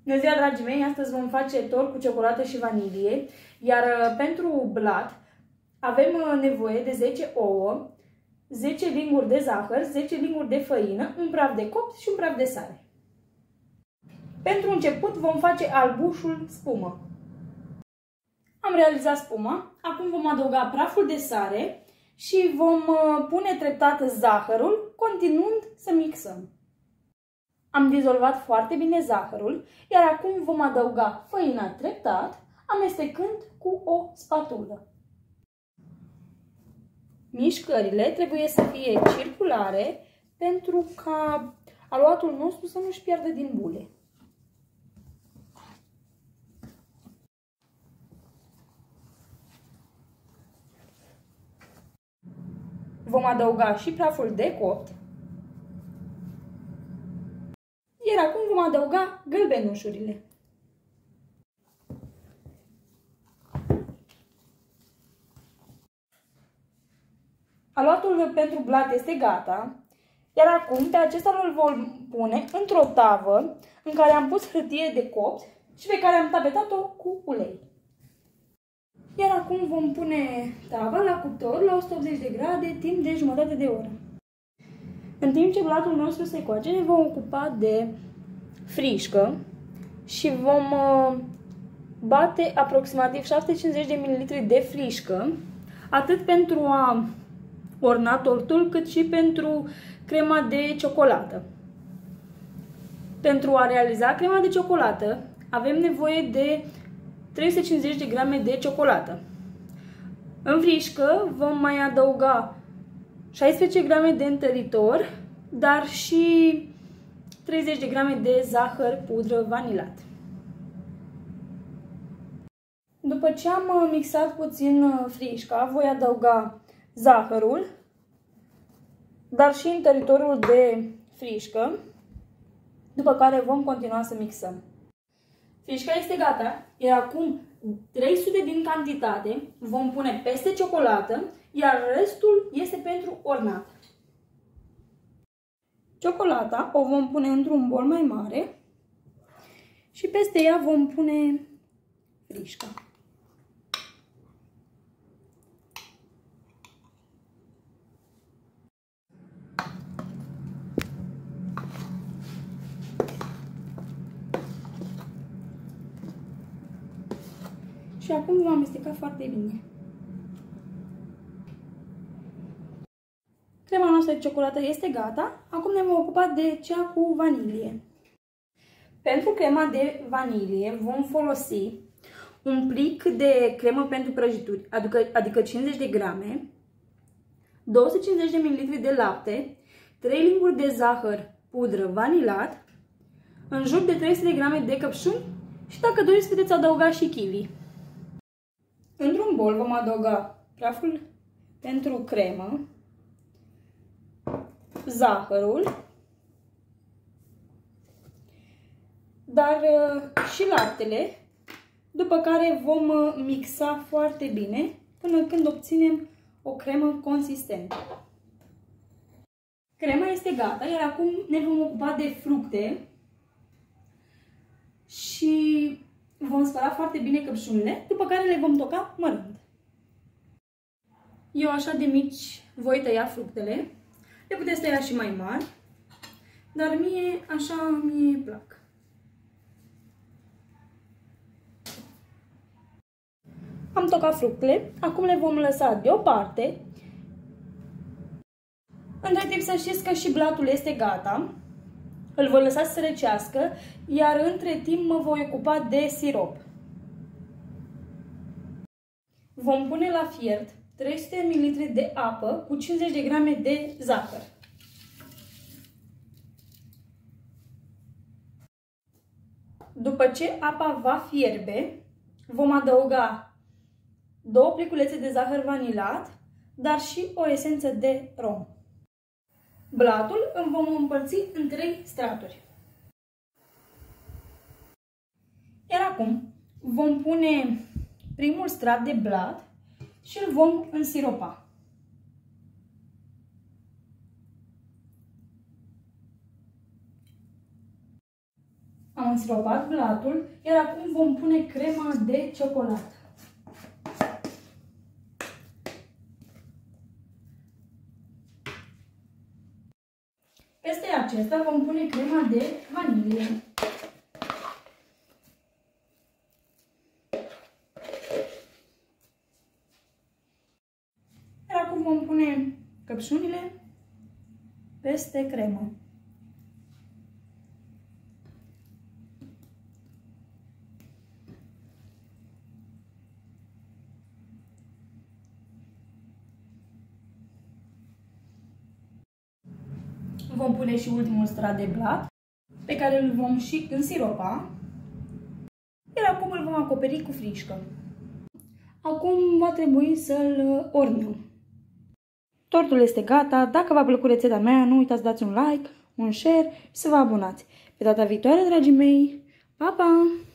Bună ziua, dragii mei! Astăzi vom face tort cu ciocolată și vanilie, iar pentru blat avem nevoie de 10 ouă, 10 linguri de zahăr, 10 linguri de făină, un praf de copt și un praf de sare. Pentru început vom face albușul spumă. Am realizat spuma, acum vom adăuga praful de sare și vom pune treptat zahărul, continuând să mixăm. Am dizolvat foarte bine zahărul, iar acum vom adăuga făina treptat, amestecând cu o spatulă. Mișcările trebuie să fie circulare pentru ca aluatul nostru să nu-și piardă din bule. Vom adăuga și praful de copt. Iar acum vom adăuga gălbenușurile. Aluatul pentru blat este gata, iar acum pe acesta îl vom pune într-o tavă în care am pus hârtie de copt și pe care am tapetat-o cu ulei. Iar acum vom pune tava la cuptor la 180 de grade timp de jumătate de oră. În timp ce blatul nostru se coace, ne vom ocupa de frișcă și vom bate aproximativ 750 de ml de frișcă, atât pentru a orna tortul, cât și pentru crema de ciocolată. Pentru a realiza crema de ciocolată, avem nevoie de 350 de grame de ciocolată. În frișcă vom mai adăuga 16 grame de întăritor, dar și 30 de grame de zahăr pudră vanilat. După ce am mixat puțin frișca, voi adăuga zahărul, dar și întăritorul de frișcă, după care vom continua să mixăm. Frișca este gata, iar acum 300 din cantitate vom pune peste ciocolată, iar restul este pentru ornat. Ciocolata o vom pune într-un bol mai mare și peste ea vom pune frișca. Și acum vom amesteca foarte bine. Crema noastră de ciocolată este gata. Acum ne vom ocupa de cea cu vanilie. Pentru crema de vanilie vom folosi un plic de cremă pentru prăjituri, adică 50 de grame, 250 de ml de lapte, 3 linguri de zahăr pudră vanilat, în jur de 300 de grame de căpșuni și dacă doriți puteți adăuga și kiwi. Într-un bol vom adăuga praful pentru cremă, zahărul, dar și laptele, după care vom mixa foarte bine până când obținem o cremă consistentă. Crema este gata, iar acum ne vom ocupa de fructe și vom spăla foarte bine căpșunile, după care le vom toca mărunt. Eu așa de mici voi tăia fructele. Le puteți tăia și mai mari, dar mie așa mi plac. Am tocat fructele, acum le vom lăsa deoparte. Între timp să știți că și blatul este gata. Îl voi lăsa să răcească, iar între timp mă voi ocupa de sirop. Vom pune la fiert 300 ml de apă cu 50 de grame de zahăr. După ce apa va fierbe, vom adăuga 2 pliculețe de zahăr vanilat, dar și o esență de rom. Blatul îl vom împărți în 3 straturi. Iar acum vom pune primul strat de blat și îl vom însiropa. Am însiropat blatul, iar acum vom pune crema de ciocolată. Peste acesta vom pune crema de vanilie. Iar acum vom pune căpșunile peste cremă. Vom pune și ultimul strat de blat, pe care îl vom și însiropa, iar acum îl vom acoperi cu frișcă. Acum va trebui să-l ornăm. Tortul este gata. Dacă v-a plăcut rețeta mea, nu uitați să dați un like, un share și să vă abonați. Pe data viitoare, dragii mei, pa, pa!